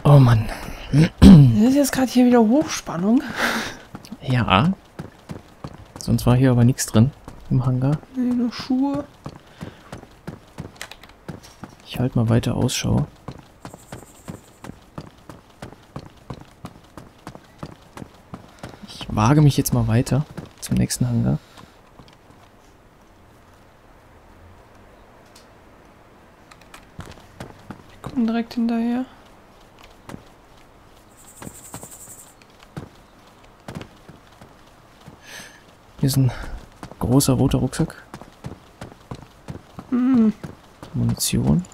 Oh Mann. Das ist jetzt gerade hier wieder Hochspannung. Ja. Sonst war hier aber nichts drin im Hangar. Nee, nur Schuhe. Ich halte mal weiter Ausschau. Ich wage mich jetzt mal weiter zum nächsten Hangar. Die kommen direkt hinterher. Hier ist ein großer roter Rucksack. Munition.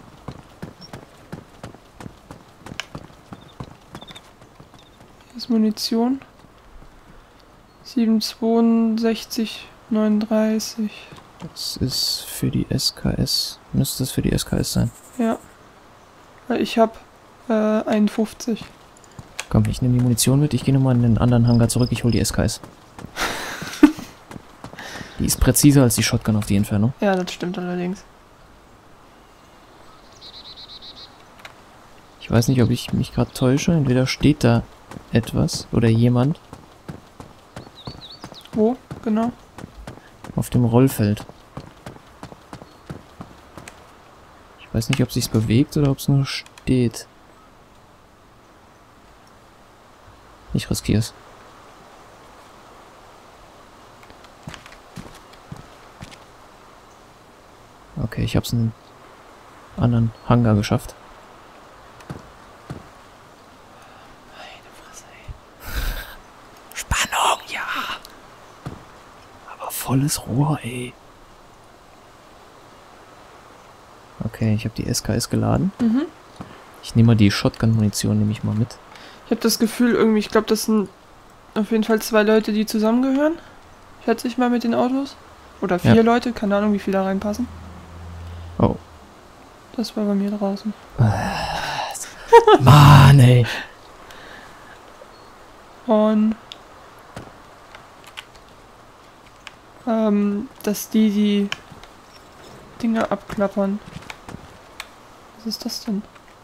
Hier ist Munition. 762, 39. Das ist für die SKS. Müsste es für die SKS sein. Ja. Weil ich habe 51. Komm, ich nehme die Munition mit. Ich gehe nochmal in den anderen Hangar zurück. Ich hole die SKS. Die ist präziser als die Shotgun auf die Entfernung. Ja, das stimmt allerdings. Ich weiß nicht, ob ich mich gerade täusche. Entweder steht da etwas oder jemand Wo? Genau. auf dem Rollfeld. Ich weiß nicht, ob sich's bewegt oder ob es nur steht. Ich riskiere es. Okay, ich habe es in einen anderen Hangar geschafft. Meine Fresse, ey. Spannung, ja. Aber volles Rohr, ey. Okay, ich habe die SKS geladen. Ich nehme mal die Shotgun-Munition, nehme ich mal mit. Ich habe das Gefühl irgendwie, ich glaube, das sind auf jeden Fall 2 Leute, die zusammengehören. Schätze ich mal mit den Autos. Oder 4 Leute, keine Ahnung, wie viele da reinpassen. Oh. Das war bei mir draußen. Mann, ey. Und dass die Dinger abklappern. Was ist das denn?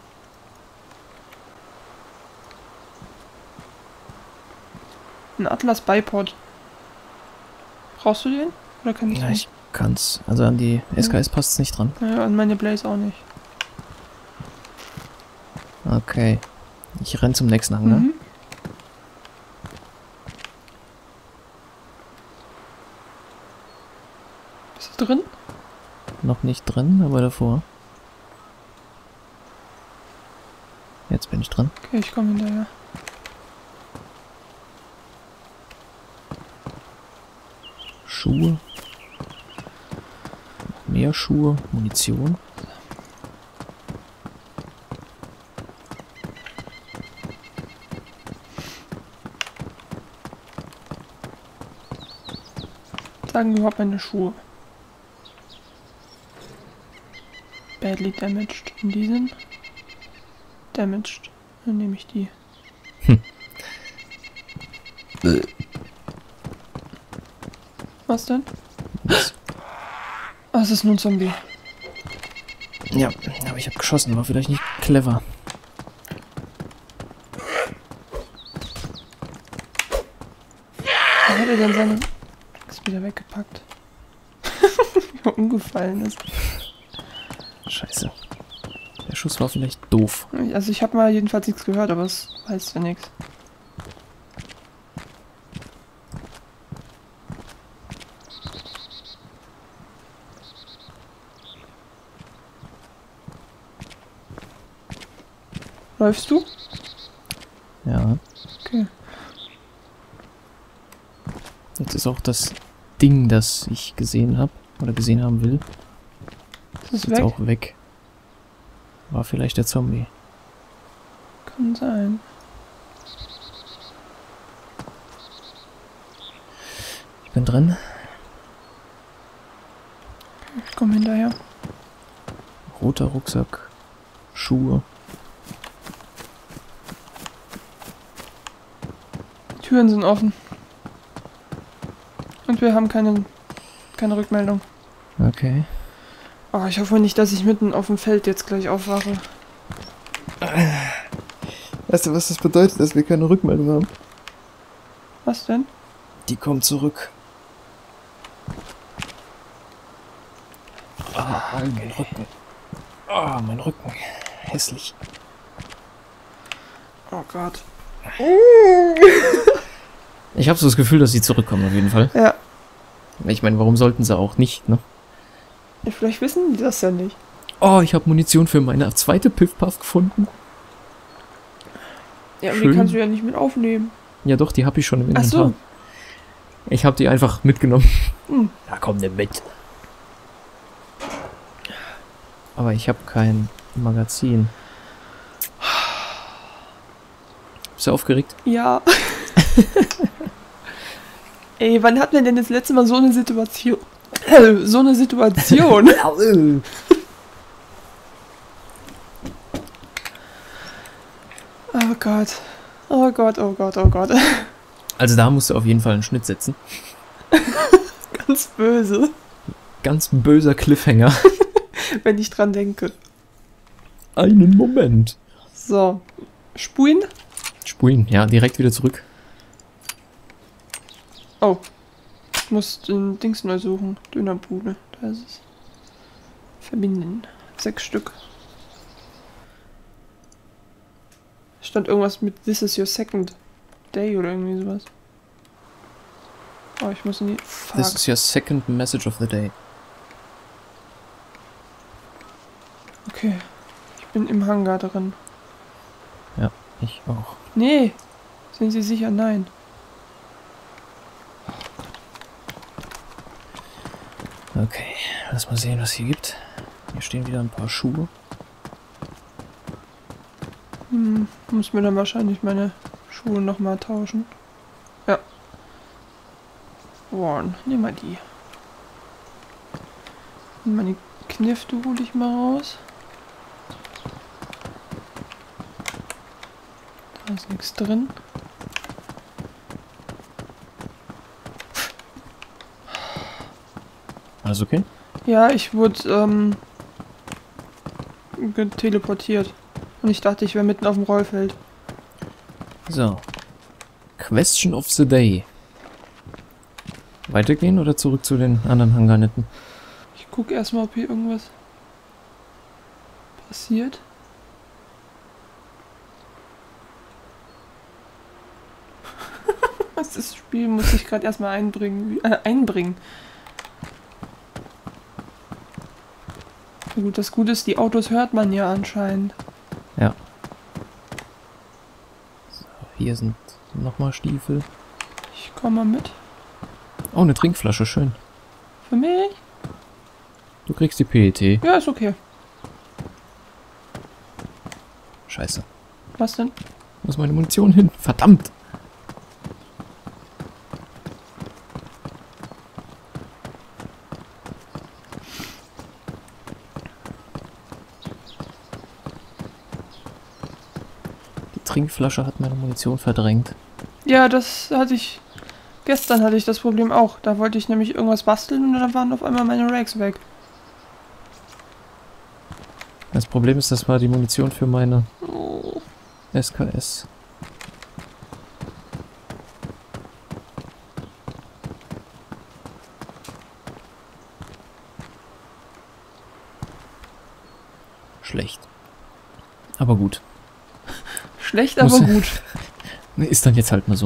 Ein Atlas Bipod. Brauchst du den? Oder kann ich Ja, den? ich kann's. Also an die SKS passt es nicht dran. Ja, an meine Blaze auch nicht. Okay. Ich renn zum nächsten Hangar. Bist du drin? Noch nicht drin, aber davor. Jetzt bin ich drin. Okay, ich komme hinterher. Schuhe. Mehr Schuhe. Munition. Sagen überhaupt meine Schuhe. Badly damaged. Und die sind damaged. Dann nehme ich die. Was denn? Oh, es ist nur ein Zombie. Ja, aber ich habe geschossen. War vielleicht nicht clever. Wer hat er denn seine... Ist wieder weggepackt. Wie er umgefallen ist. Scheiße. Der Schuss war vielleicht doof. Also ich habe mal jedenfalls nichts gehört, aber es heißt ja nichts. Läufst du? Ja. Okay. Jetzt ist auch das Ding, das ich gesehen habe oder gesehen haben will, Ist es jetzt weg? auch weg. War vielleicht der Zombie. Kann sein. Ich bin drin. Ich komme hinterher. Roter Rucksack. Schuhe. Die Türen sind offen. Und wir haben keine Rückmeldung. Okay. Oh, ich hoffe nicht, dass ich mitten auf dem Feld jetzt gleich aufwache. Weißt du, was das bedeutet, dass wir keine Rückmeldung haben? Was denn? Die kommt zurück. Ah, mein Rücken. Ah, mein Rücken. Hässlich. Oh Gott. Ich habe so das Gefühl, dass sie zurückkommen auf jeden Fall. Ja. Ich meine, warum sollten sie auch nicht, ne? Ja, vielleicht wissen die das ja nicht. Oh, ich habe Munition für meine zweite Piff-Puff gefunden. Ja, aber Schön. die kannst du ja nicht mit aufnehmen. Ja doch, die habe ich schon im Inventar. Ach so. Ich habe die einfach mitgenommen. Hm. Ja, komm, nimm mit. Aber ich habe kein Magazin. Bist du aufgeregt? Ja. Ey, wann hatten wir denn das letzte Mal so eine Situation? So eine Situation. Oh Gott. Oh Gott, oh Gott, oh Gott. Also da musst du auf jeden Fall einen Schnitt setzen. Ganz böse, Ganz böser Cliffhanger. wenn ich dran denke. Einen Moment. So. Spulen? Spulen, ja, direkt wieder zurück. Oh. Ich muss den Dings neu suchen. Dönerbude. Da ist es. Verbinden. 6 Stück. Stand irgendwas mit This is your second day oder irgendwie sowas. Oh, ich muss in die... Fuck. This is your second message of the day. Okay. Ich bin im Hangar drin. Ja, ich auch. Nee. Sind Sie sicher? Nein. Okay, lass mal sehen, was hier gibt. Hier stehen wieder ein paar Schuhe. Muss mir dann wahrscheinlich meine Schuhe nochmal tauschen. Ja. Worn. Nehmen wir die. Meine Knifte hole ich mal raus. Da ist nichts drin. Alles okay? Ja, ich wurde teleportiert. Und ich dachte, ich wäre mitten auf dem Rollfeld. So. Question of the day. Weitergehen oder zurück zu den anderen Hangarnetten? Ich gucke erstmal, ob hier irgendwas passiert. Das Spiel muss ich gerade erstmal einbringen. Na gut, das Gute ist, die Autos hört man ja anscheinend. Ja. So, hier sind nochmal Stiefel. Ich komme mal mit. Oh, eine Trinkflasche, schön. Für mich? Du kriegst die PET. Ja, ist okay. Scheiße. Was denn? Wo ist meine Munition hin? Verdammt! Die Trinkflasche hat meine Munition verdrängt. Ja, das hatte ich... Gestern hatte ich das Problem auch. Da wollte ich nämlich irgendwas basteln und dann waren auf einmal meine Rags weg. Das Problem ist, das war die Munition für meine Oh. SKS. Schlecht. Aber gut. Schlecht, aber gut. Ist dann jetzt halt mal so.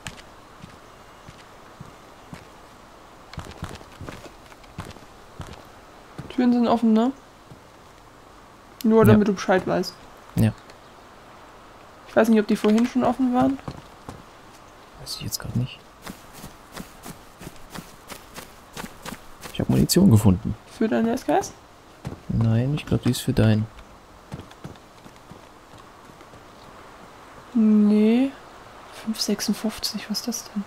Türen sind offen, ne? Nur damit du Bescheid weißt. Ja. Ich weiß nicht, ob die vorhin schon offen waren. Weiß ich jetzt gerade nicht. Ich habe Munition gefunden. Für deine SKS? Nein, ich glaube, die ist für deinen. Nee. 5,56, was ist das denn?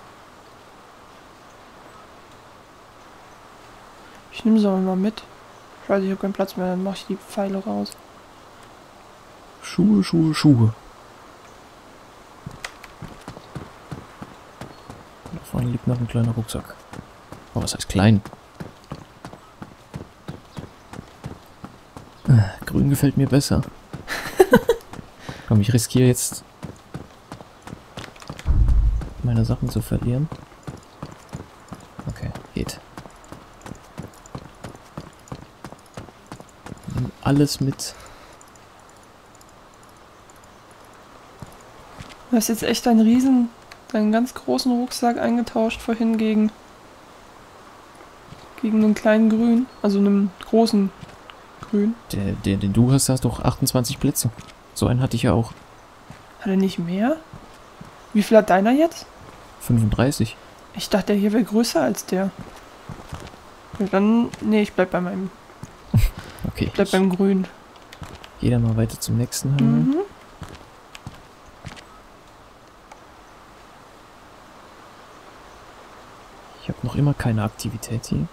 Ich nehme sie aber mal mit. Scheiße, ich habe keinen Platz mehr, dann mache ich die Pfeile raus. Schuhe, Schuhe, Schuhe. Da vorne liegt noch ein kleiner Rucksack. Oh, was heißt klein? Grün gefällt mir besser. Komm, ich riskiere jetzt meine Sachen zu verlieren. Okay, geht. Nimm alles mit. Du hast jetzt echt deinen ganz großen Rucksack eingetauscht vorhin gegen einen kleinen Grün. Also einen großen Grün. Den du hast doch 28 Plätze. So einen hatte ich ja auch. Hat er nicht mehr? Wie viel hat deiner jetzt? 35. Ich dachte, der hier wäre größer als der. Ja, dann... Nee, ich bleib bei meinem... Okay. Ich bleib beim Grün. Geh dann mal weiter zum nächsten Hangar. Mhm. Ich habe noch immer keine Aktivität hier.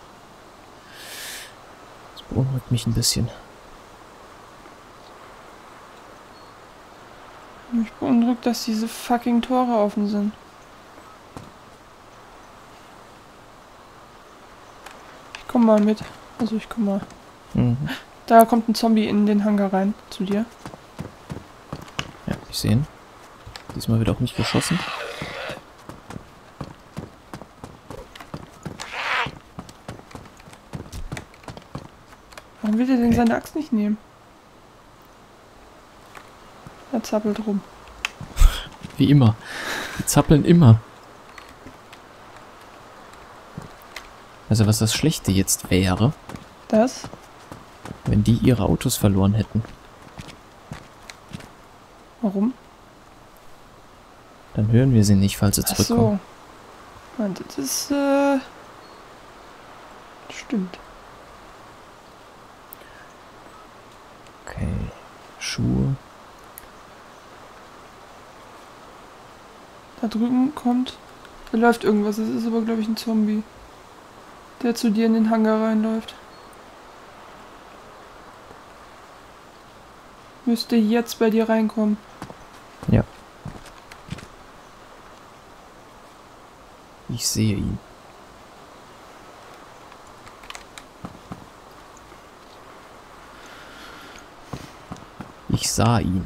Das beunruhigt mich ein bisschen. Mich beunruhigt, dass diese fucking Tore offen sind. Ich komm mal mit. Also ich komm mal. Mhm. Da kommt ein Zombie in den Hangar rein. Zu dir. Ja, ich sehe ihn. Diesmal wird auch nicht geschossen. Warum will er denn seine Axt nicht nehmen? Er zappelt rum. Wie immer. Die zappeln immer. Also was das Schlechte jetzt wäre, Das? wenn die ihre Autos verloren hätten. Warum? Dann hören wir sie nicht, falls sie Ach zurückkommen. so. Und das ist, stimmt. Okay. Schuhe. Da drüben kommt... Da läuft irgendwas. Das ist aber, glaube ich, ein Zombie. Der zu dir in den Hangar reinläuft. Müsste jetzt bei dir reinkommen. Ja. Ich sehe ihn. Ich sah ihn.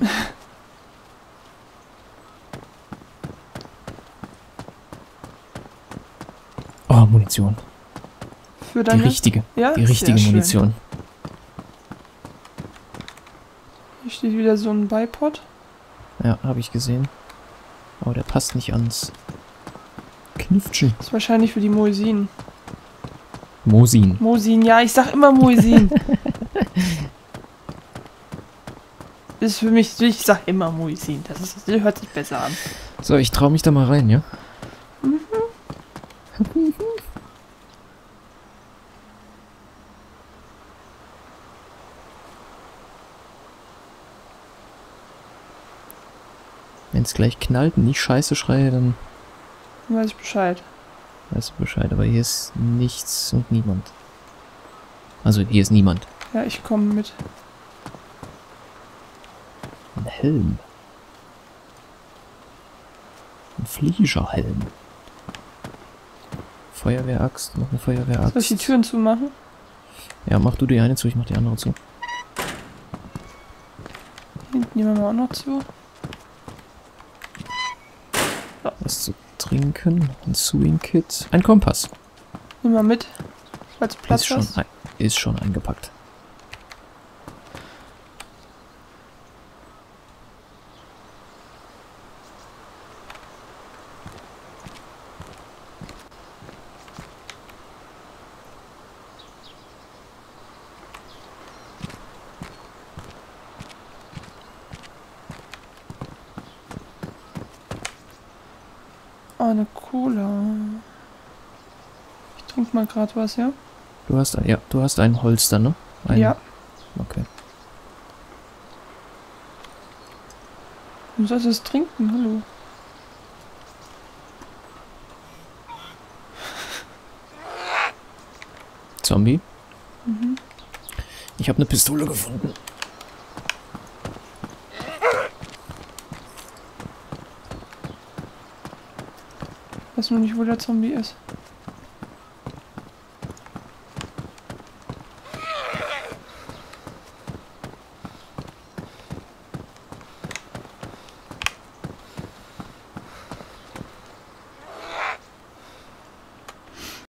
Oh, Munition. Für Die deine... richtige. Ja, Die richtige sehr schön. Munition. Hier steht wieder so ein Bipod. Ja, habe ich gesehen. Aber der passt nicht ans Kniffchen. Das ist wahrscheinlich für die Moisin. Mosin. Mosin, ja, ich sag immer Moisin. Ist für mich, ich sag immer Moisin. Das hört sich besser an. So, ich trau mich da mal rein, ja? Wenn es gleich knallt und ich Scheiße schreie, dann Dann weiß ich Bescheid. weißt du Bescheid. Aber hier ist nichts und niemand. Also hier ist niemand. Ja, ich komme mit. Ein Helm. Ein Fliegerhelm. Feuerwehraxt, noch eine Feuerwehraxt. Soll ich die Türen zumachen? Ja, mach du die eine zu, ich mach die andere zu. Hinten nehmen wir auch noch zu. Was zu trinken, ein Sewing-Kit, ein Kompass. Nimm mal mit, falls du Platz Ist schon, hast. ist schon eingepackt. Oh, eine Cola. Ich trinke mal gerade was, ja? Du hast ein, ja, du hast ein Holster, ne? Ein, Ja. Okay. Du sollst es trinken, hallo. Zombie? Mhm. Ich habe eine Pistole gefunden. Weiß nur nicht, wo der Zombie ist.